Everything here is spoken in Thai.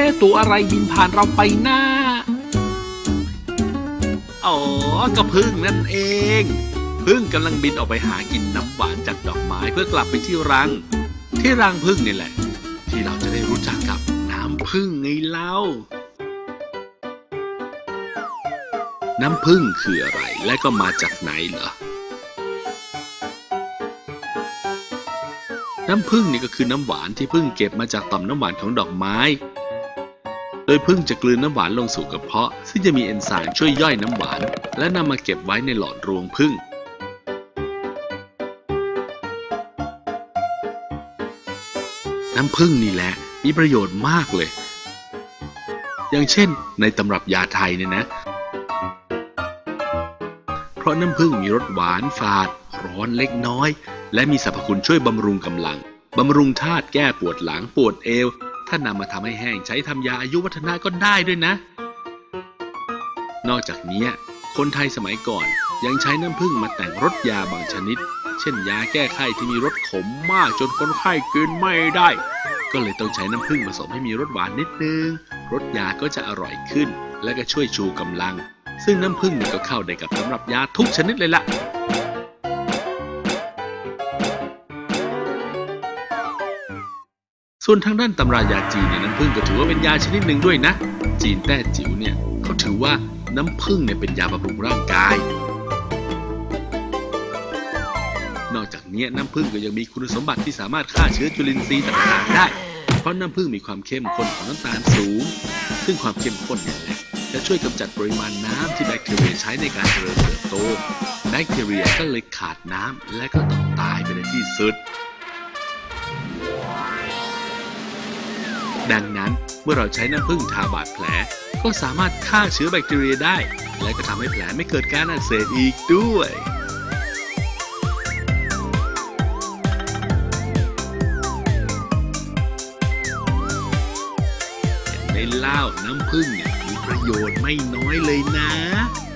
ตัวอะไรบินผ่านเราไปหน้าอ๋อก็ผึ้งนั่นเองผึ้งกำลังบินออกไปหากินน้ำหวานจากดอกไม้เพื่อกลับไปที่รังผึ้งนี่แหละที่เราจะได้รู้จักกับน้ำผึ้งไงเล่าน้ำผึ้งคืออะไรและก็มาจากไหนเหรอน้ำผึ้งนี่ก็คือน้ำหวานที่ผึ้งเก็บมาจากต่อมน้ำหวานของดอกไม้โดยผึ้งจะกลืนน้ำหวานลงสู่กระเพาะซึ่งจะมีเอนไซม์ช่วยย่อยน้ำหวานและนำมาเก็บไว้ในหลอดรวงผึ้งน้ำผึ้งนี่แหละมีประโยชน์มากเลยอย่างเช่นในตำรับยาไทยเนี่ยนะเพราะน้ำผึ้งมีรสหวานฝาดร้อนเล็กน้อยและมีสรรพคุณช่วยบำรุงกำลังบำรุงธาตุแก้ปวดหลังปวดเอวถ้านำมาทำให้แห้งใช้ทำยาอายุวัฒนะก็ได้ด้วยนะนอกจากนี้คนไทยสมัยก่อนยังใช้น้ำผึ้งมาแต่งรสยาบางชนิดเช่นยาแก้ไข้ที่มีรสขมมากจนคนไข้กินไม่ได้ก็เลยต้องใช้น้ำผึ้งผสมให้มีรสหวานนิดนึงรสยาก็จะอร่อยขึ้นและก็ช่วยชูกำลังซึ่งน้ำผึ้งก็เข้าได้กับสำหรับยาทุกชนิดเลยล่ะส่วนทางด้านตำรายาจีนเนี่ยน้ำผึ้งก็ถือว่าเป็นยาชนิดหนึ่งด้วยนะจีนแต้จิ๋วเนี่ยเขาถือว่าน้ำผึ้งเนี่ยเป็นยาบำรุงร่างกายนอกจากนี้น้ำผึ้งก็ยังมีคุณสมบัติที่สามารถฆ่าเชื้อจุลินทรีย์ต่างๆได้เพราะน้ำผึ้งมีความเข้มข้นของน้ำตาลสูงซึ่งความเข้มข้นนี่แหละจะช่วยกำจัดปริมาณน้ำที่แบคทีเรียใช้ในการเจริญเติบโตแบคทีเรียก็เลยขาดน้ำและก็ต้องตายไปในที่สุดดังนั้นเมื่อเราใช้น้ำผึ้งทาบาดแผลก็สามารถฆ่าเชื้อแบคทีเรียได้และก็ทำให้แผลไม่เกิดการอักเสบอีกด้วยเห็นไหมเล่าน้ำผึ้งเนี่ยมีประโยชน์ไม่น้อยเลยนะ